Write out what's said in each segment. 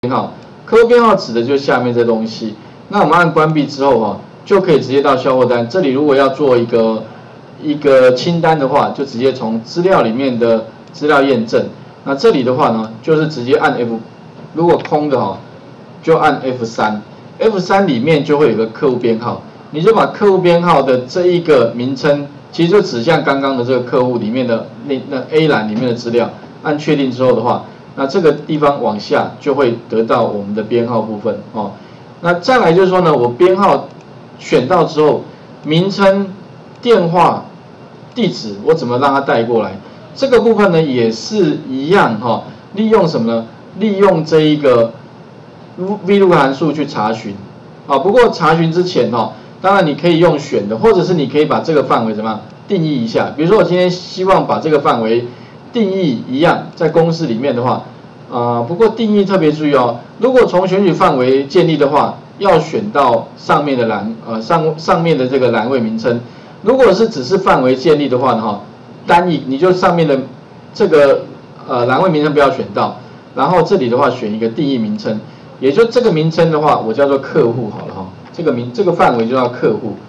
编号，客户编号指的就是下面这东西。那我们按关闭之后哈，就可以直接到销货单。这里如果要做一个清单的话，就直接从资料里面的资料验证。那这里的话呢，就是直接按 F， 如果空的哈，就按 F3。F3 里面就会有个客户编号，你就把客户编号的这一个名称，其实就指向刚刚的这个客户里面的那 A 栏里面的资料。按确定之后的话，那这个地方往下就会得到我们的编号部分哦。那再来就是说呢，我编号选到之后，名称、电话、地址，我怎么让它带过来？这个部分呢也是一样哈，利用什么呢？利用这一个 VLOOKUP 函数去查询啊。不过查询之前哈，当然你可以用选的，或者是你可以把这个范围怎么样定义一下。比如说我今天希望把这个范围定义一样，在公式里面的话，不过定义特别注意哦。如果从选取范围建立的话，要选到上面的栏，上面的这个栏位名称。如果是只是范围建立的话呢，哈，单一你就上面的这个栏位名称不要选到，然后这里的话选一个定义名称，也就这个名称的话，我叫做客户好了哈，这个范围就叫客户。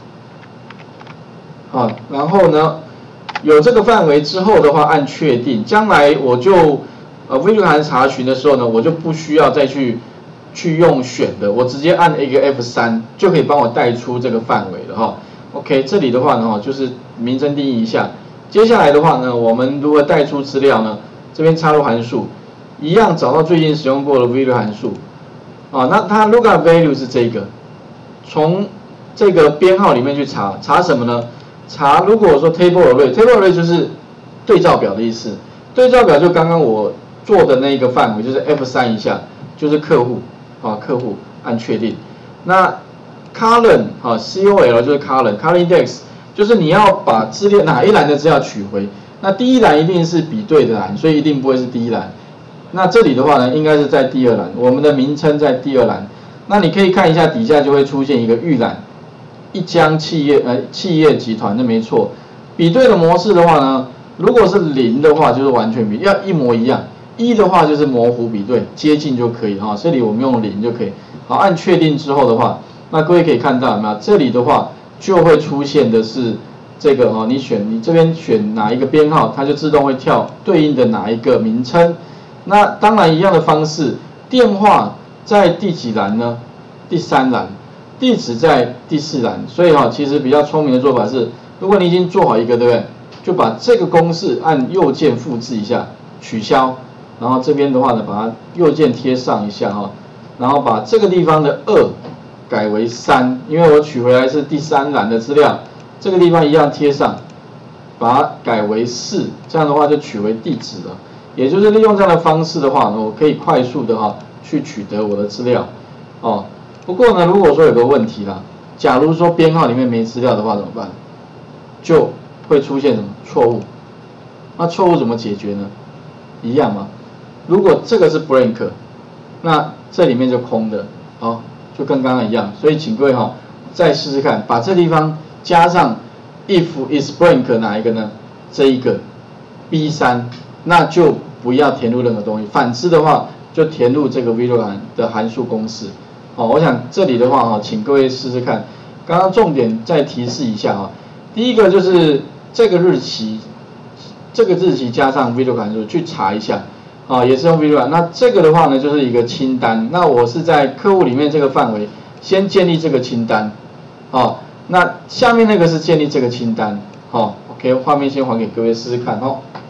好，然后呢？有这个范围之后的话，按确定，将来我就VLOOKUP 函查询的时候呢，我就不需要再去用选的，我直接按一个 F3 就可以帮我带出这个范围了哈。OK， 这里的话呢，就是名称定义一下。接下来的话呢，我们如何带出资料呢？这边插入函数，一样找到最近使用过的 VLOOKUP 函数啊。那它 lookup value 是这个，从这个编号里面去查什么呢？查如果说 table array，table array 就是对照表的意思。对照表就刚刚我做的那个范围，就是 F3 一下，就是客户啊，客户按确定。那 column 啊 ，col 就是 column index 就是你要把资料哪一栏的资料取回。那第一栏一定是比对的栏，所以一定不会是第一栏。那这里的话呢，应该是在第二栏，我们的名称在第二栏。那你可以看一下底下就会出现一个预览。一家企业集团，那没错。比对的模式的话呢，如果是0的话，就是完全比，要一模一样；1的话就是模糊比对，接近就可以哈。这里我们用0就可以。好，按确定之后的话，那各位可以看到有没有？这里的话就会出现的是这个哦，你这边选哪一个编号，它就自动会跳对应的哪一个名称。那当然一样的方式，电话在第几栏呢？第3栏。地址在第4栏，所以其实比较聪明的做法是，如果你已经做好一个，对不对？就把这个公式按右键复制一下，取消，然后这边的话呢，把它右键贴上一下哈，然后把这个地方的2改为3，因为我取回来是第3栏的资料，这个地方一样贴上，把它改为4，这样的话就取为地址了。也就是利用这样的方式的话，我可以快速的去取得我的资料哦。不过呢，如果说有个问题啦，假如说编号里面没资料的话怎么办？就会出现什么错误？那错误怎么解决呢？一样嘛。如果这个是 blank， 那这里面就空的，好，就跟刚刚一样。所以请各位再试试看，把这地方加上 if is blank 哪一个呢？这一个 B3， 那就不要填入任何东西。反之的话，就填入这个 VLOOKUP 的函数公式。我想这里的话请各位试试看。刚刚重点再提示一下第一个就是这个日期加上 VLOOKUP 函数去查一下也是用 VLOOKUP。那这个的话呢，就是一个清单。那我是在客户里面这个范围先建立这个清单那下面那个是建立这个清单OK， 画面先还给各位试试看